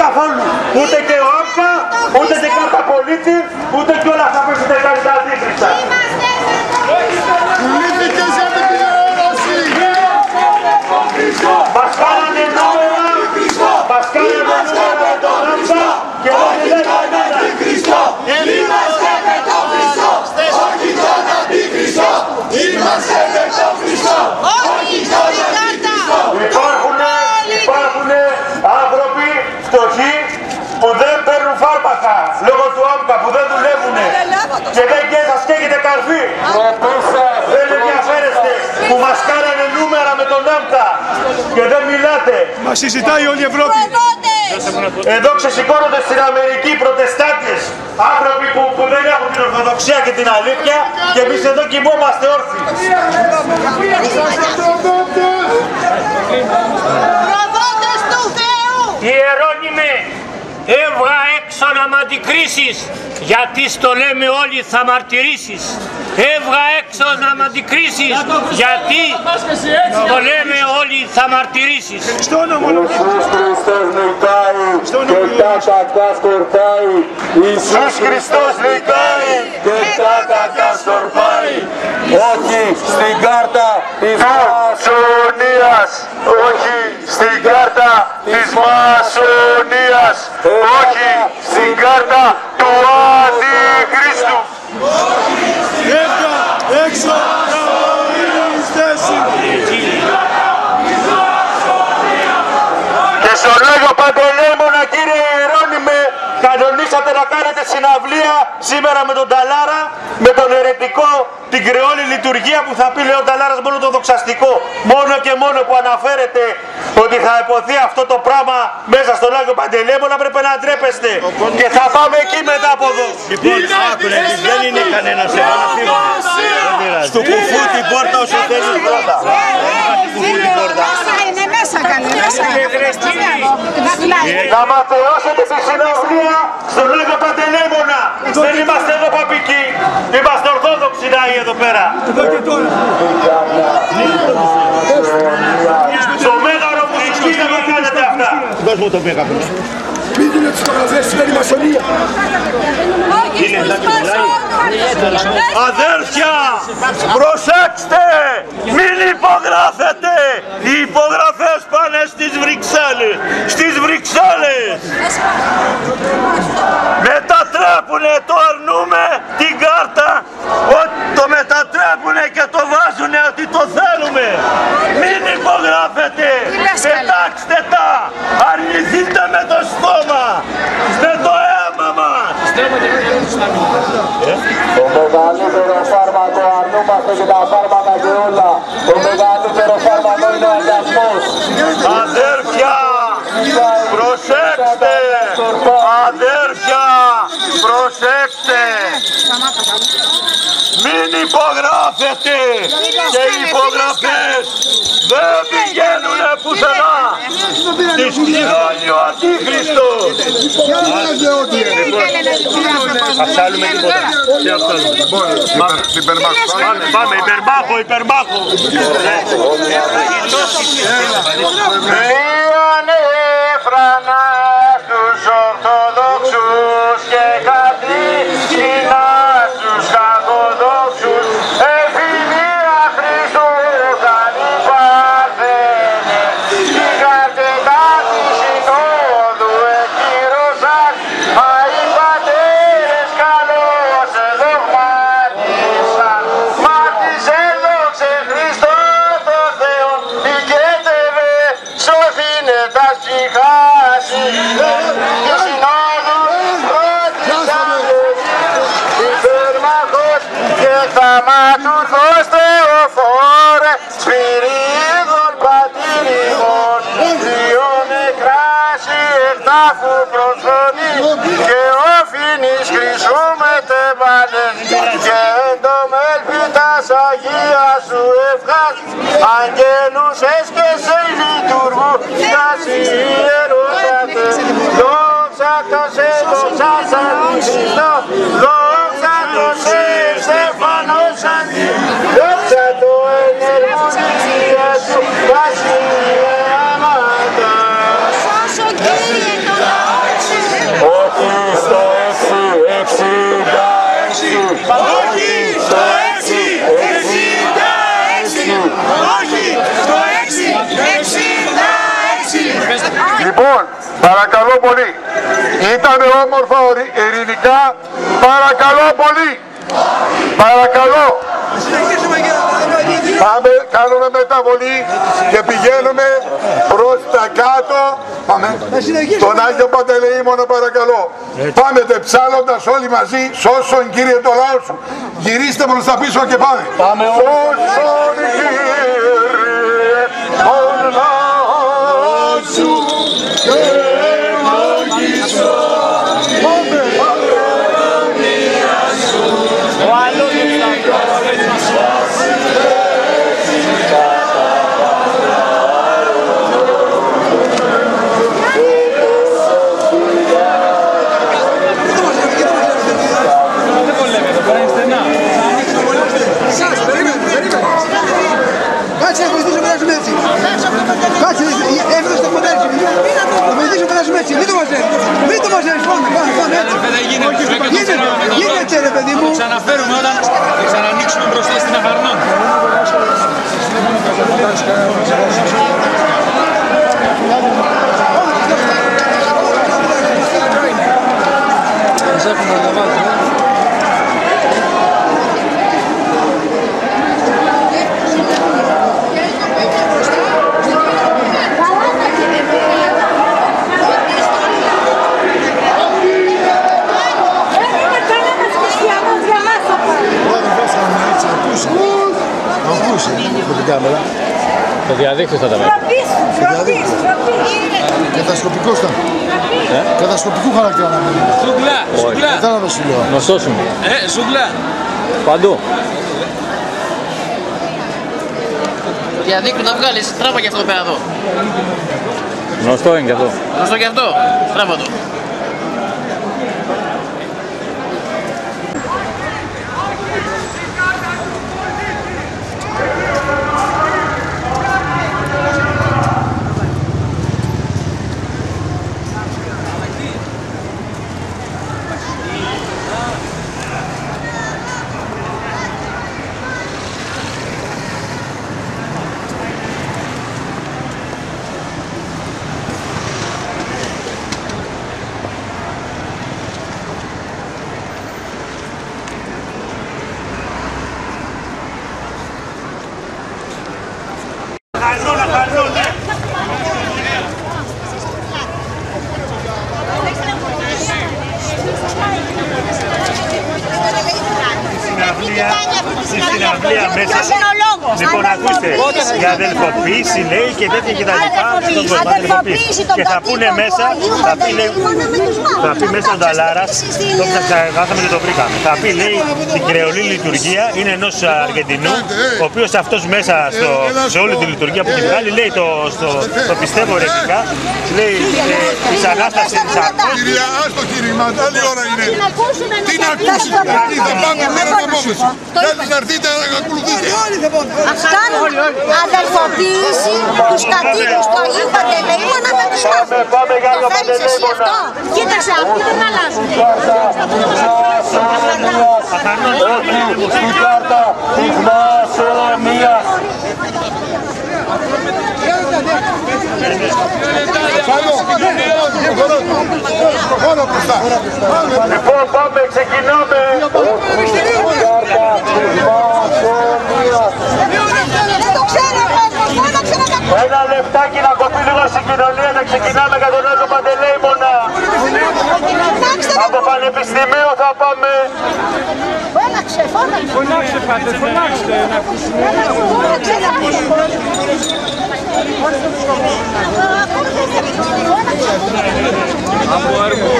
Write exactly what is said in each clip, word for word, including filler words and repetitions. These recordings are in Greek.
καθόλου. Ούτε και ο ΆΜΚΑ, ούτε και κάρτα πολίτη, ούτε και όλα αυτά που έχετε κάνει τα αντίκριστα. Πουλήθηκες για την τηλεόραση! Μας κάνανε νούμερα, μας κάνανε νούμερα με τον ΆΜΚΑ και δεν λέγανε Αντίκριστο! Είμαστε με τον Χριστό! Όχι τον Αντίκριστο! Είμαστε με τον Χριστό! Όχι τον Αντίκριστο! Υπάρχουνε, υπάρχουνε άνθρωποι φτωχοί που δεν παίρνουν φάρμακα λόγω του ΆΜΚΑ, που δεν δουλεύουνε και δεν και σας καίγεται καρφί. Δεν ενδιαφέρεστε που μας κάνανε νούμερα με τον ΆΜΚΑ και δεν μιλάτε. Μας συζητάει όλη η Ευρώπη. Εδώ ξεσηκώνονται στην Αμερική προτεστάτες, άνθρωποι που, που δεν έχουν την Ορθοδοξία και την αλήθεια και εμείς εδώ κοιμόμαστε όρθιοι. Προδότες του Θεού! Ιερώνυμε, έβγα έξω να μ' αντικρίσεις, γιατί στο λέμε όλοι θα μαρτυρήσεις. Έβγα έξω να μ' αντικρίσεις, γιατί το λέμε όλοι θα μαρτυρήσεις. Στο όνομα Ιησούς Χριστός νικάει και τα κακά σκορπάει. Ιησούς Χριστός νικάει και τα κακά σκορπάει. Όχι στην κάρτα της μασονίας. Όχι στην κάρτα της μασονίας. Όχι στην κάρτα του Αντιχρίστου. Έβγα έξω να ορίνεις θέση. Και στον Λόγο Παντελεήμονα, κύριε Ιερώνυμε, κανονίσατε να κάνετε συναυλία σήμερα με τον Ταλάρα, με τον αιρετικό, την κρεόλη λειτουργία που θα πει λέει ο Ταλάρας μόνο το δοξαστικό. Μόνο και μόνο που αναφέρεται ότι θα υποθεί αυτό το πράγμα μέσα στο Λόγο Παντελεήμονα πρέπει να ντρέπεστε. Και θα πάμε εκεί μετά από εδώ. Λοιπόν, άκουρε, δεν είναι κανένας εδώ να φύγουμε. Στο κουφού την πόρτα όσο θέλεις πρώτα. Είναι μέσα καλέ, μέσα. Να ματαιώσετε τη συναυλία στον Λόγο Παντελεήμονα. Δεν είμαστε εδώ παπικοί, είμαστε ορθόδοξοι ναοί εδώ πέρα. Εδώ και τώρα. Στο μέγαρο μουσικής δεν θα κάνετε αυτά. Δώσ' μου το μέγαρο. Πήγαινε τις φωτογραφίες στην η μασονία. Αδέρφια, προσέξτε, μην υπογράφετε. Οι υπογραφές πάνε στις Βρυξέλλες. Στις Βρυξέλλες. Μετατρέπουνε, το αρνούμε την κάρτα. Το μετατρέπουνε και το βάζουνε ότι το θέλουμε. Μην υπογράφετε. Πετάξτε τα. Αρνηθείτε με το στόμα. Με το αίμα μας. Το μεγαλύτερο φάρμακο αρνούμαστε και τα φάρμακα και όλα. Το μεγαλύτερο φάρμακο είναι ο αγιασμός. Αδέρφια, προσέξτε. Αδέρφια, προσέξτε. Μην υπογράφετε. Και οι υπογραφές δεν πηγαίνουνε πουθενά. Τις κληρώνει ο Αντίχριστος. Ας άλλουμε τίποτα. Τι αυτό Πάμε, πάμε, υπερμάχο, υπερμάχο. Ανέφρανα στους Ορθοδόξους και κατρίσινα στους Κακοδόξους. Εφημεία Χριστού καλή παρθένε. Η καρτετά της συνόδου εκκυρώσαν. Μα οι πατέρες καλώς εδογμάτισαν. Μα της έδοξε Χριστό το Θεό νικέτευε. Σώθηνε τα ψυχάσι και συνόδους φρόντισαν. Υπερμαχός και θαυματουργός Θεοφόρε, Σπυρίδων πατήριμων, δύο νεκράσι εκτάφου προσφωνή και όφηνης χρυσού μετεβάλλες και εντομέλπιτας Αγία σου ευχάς, αγγέλους έσκεσαι λειτουργού κάση ιερότατε. Δόξα τω σε, δόξα σαν Χριστό, δόξα τω σε, Στέφανος αντί, δόξα τω ενεργουνία σου, κάση ιεράματα. Σώσο Κύριε τον λαό. Όχι στο έξι εξήντα έξι. Λοιπόν, παρακαλώ πολύ. Ήταν όμορφα ειρηνικά. Παρακαλώ πολύ. Παρακαλώ. Πάμε, κάνουμε μεταβολή και πηγαίνουμε προς τα κάτω. Πάμε. Τον Άγιο Παντελεήμονα παρακαλώ. Πάμε τεψάλλοντας όλοι μαζί. Σώσον Κύριε το λαό σου. Γυρίστε προς τα πίσω και πάμε. Πάμε σώσον Κύριε τον λαό σου και ευλογήσω. Πάμε. Ο άλλος Κάτσε, θα βοηθήσω να περάσουμε έτσι. Κάτσε, έφτασε το ποντάρι σου. Θα βοηθήσω να περάσουμε έτσι. Μην το μαζεύεις. Μην το μαζεύεις. Πάμε, πάμε, πάμε έτσι. Γίνεται έτσι ρε παιδί μου. Θα ξαναφέρουμε όταν θα ξανανοίξουμε μπροστά στην Αχαρνών. Μας έχουν αναβάλει. Το διαδίκτυο θα τα βρει. Κατασκοπικό ήταν. Κατασκοπικού χαρακτήρα να μην είναι. Σούγκλα, σούγκλα. Κατάλαβα σου λέω. Γνωστός μου. Ε, σούγκλα. Παντού. Το διαδίκτυο να βγάλεις, τράβα και αυτό πέρα εδώ. Γνωστό είναι και αυτό. Γνωστό και αυτό, τράβα το. Λοιπόν, ακούστε, για αδελφοποίηση λέει και τέτοια και τα λοιπά. Αδελφοποίηση, και θα πούνε μέσα, θα πει, λέει, θα πει μέσα ο Νταλάρας, το ψάξαμε και το βρήκαμε. Θα πει, λέει, την κρεολή λειτουργία είναι ενός Αργεντινού, ο οποίος αυτός μέσα στο, σε όλη τη λειτουργία που έχει βγάλει, λέει, το, στο, το πιστεύω ρεκτικά, λέει, της Ανάστασης της Αρκός. Κυρία, άστο κήρυγμα, άλλη ώρα είναι. Τι να ακούσετε, γιατί θα πάμε πέρα από απόφαση. Θέλετε να έρθετε να ακολουθείτε. Κάνουν αδελφοποίηση τους κατοίκους του Αγίου Παντελεήμονα με τους μάθους. Το θέλεις εσύ αυτό? Κοίταξε, αυτοί δεν αλλάζουν. Στην κάρτα της Μασονίας. Λοιπόν, πάμε, ξεκινάμε. Δεν το ξέρω, δεν το ξέρω. Ένα λεπτάκι να κοπεί λίγο συγκοινωνία, να ξεκινάμε για τον Άγιο Παντελεήμονα. Από Πανεπιστημίο θα πάμε. Φώναξε, φώναξε. Φωνάξτε πάτε, φωνάξτε να ακούσουμε. Φώναξε να ακούσουμε. Από αργού.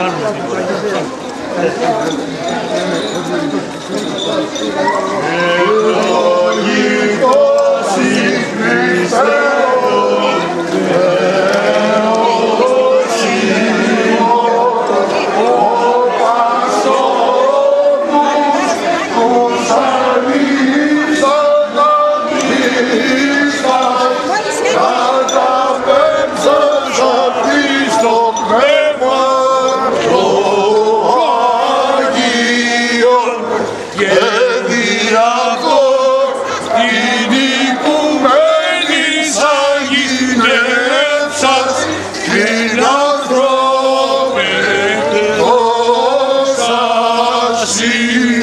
See